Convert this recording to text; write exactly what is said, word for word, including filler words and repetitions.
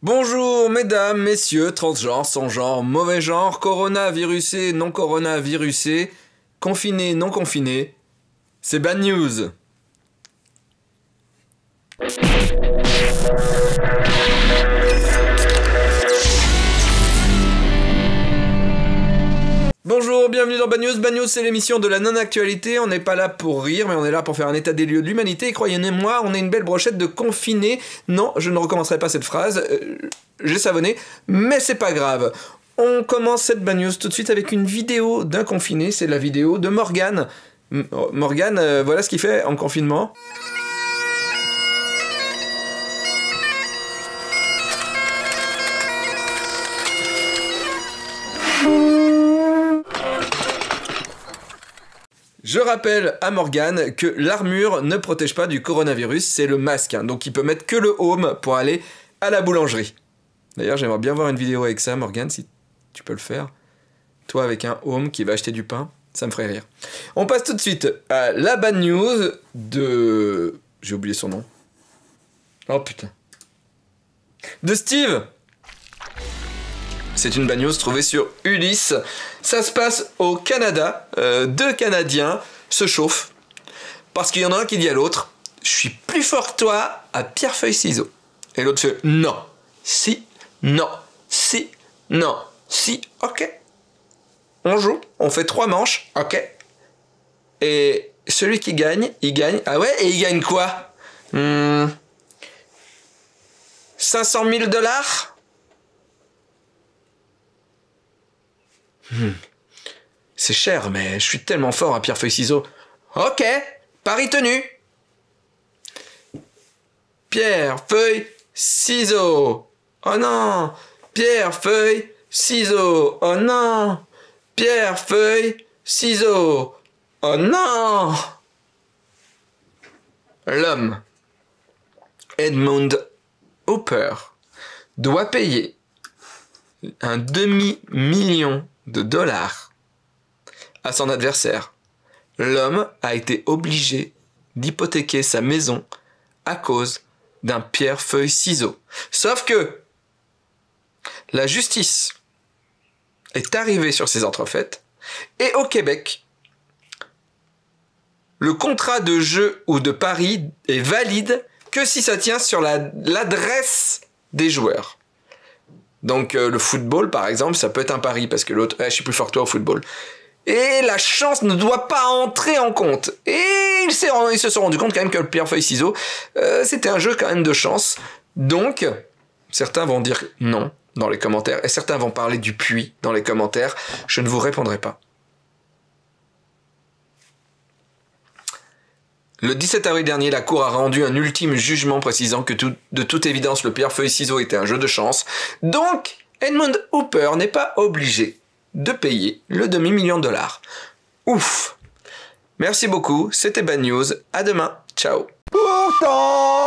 Bonjour mesdames, messieurs, transgenres, sans genre, mauvais genre, coronavirusé, non coronavirusé, confiné, non confiné, c'est Bad News. Bonjour, bienvenue dans Bad News. Bad News, c'est l'émission de la non-actualité. On n'est pas là pour rire, mais on est là pour faire un état des lieux de l'humanité. Et croyez-moi, on est une belle brochette de confinés. Non, je ne recommencerai pas cette phrase. Euh, J'ai savonné, mais c'est pas grave. On commence cette Bad News tout de suite avec une vidéo d'un confiné. C'est la vidéo de Morgane. M- Morgane, euh, voilà ce qu'il fait en confinement. Je rappelle à Morgane que l'armure ne protège pas du coronavirus, c'est le masque, hein, donc il peut mettre que le home pour aller à la boulangerie. D'ailleurs, j'aimerais bien voir une vidéo avec ça, Morgane, si tu peux le faire. Toi avec un home qui va acheter du pain, ça me ferait rire. On passe tout de suite à la bad news de... J'ai oublié son nom. Oh putain. De Steve. C'est une bad news trouvée sur Ulysse. Ça se passe au Canada. Euh, deux Canadiens se chauffent. Parce qu'il y en a un qui dit à l'autre « Je suis plus fort que toi à pierre-feuille-ciseaux ». Et l'autre fait « Non, si, non, si, non, si, ok ». On joue, on fait trois manches, ok. Et celui qui gagne, il gagne. Ah ouais, et il gagne quoi hmm, cinq cent mille dollars. Hmm. C'est cher, mais je suis tellement fort à pierre-feuille-ciseaux. Ok, pari tenu. Pierre-feuille-ciseaux. Oh non. Pierre-feuille-ciseaux. Oh non. Pierre-feuille-ciseaux. Oh non. L'homme, Edmund Hooper, doit payer un demi-million de dollars à son adversaire. L'homme a été obligé d'hypothéquer sa maison à cause d'un pierre-feuille-ciseaux. Sauf que la justice est arrivée sur ces entrefaites et au Québec, le contrat de jeu ou de pari est valide que si ça tient sur la, l'adresse des joueurs. Donc euh, le football, par exemple, ça peut être un pari parce que l'autre, eh, je suis plus fort que toi au football. Et la chance ne doit pas entrer en compte. Et ils, s'est, ils se sont rendus compte quand même que le pierre-feuille-ciseaux, euh, c'était un jeu quand même de chance. Donc, certains vont dire non dans les commentaires et certains vont parler du puits dans les commentaires. Je ne vous répondrai pas. Le dix-sept avril dernier, la Cour a rendu un ultime jugement précisant que tout, de toute évidence, le pierre-feuille-ciseaux était un jeu de chance. Donc, Edmund Hooper n'est pas obligé de payer le demi-million de dollars. Ouf! Merci beaucoup, c'était Bad News. À demain. Ciao. Pourtant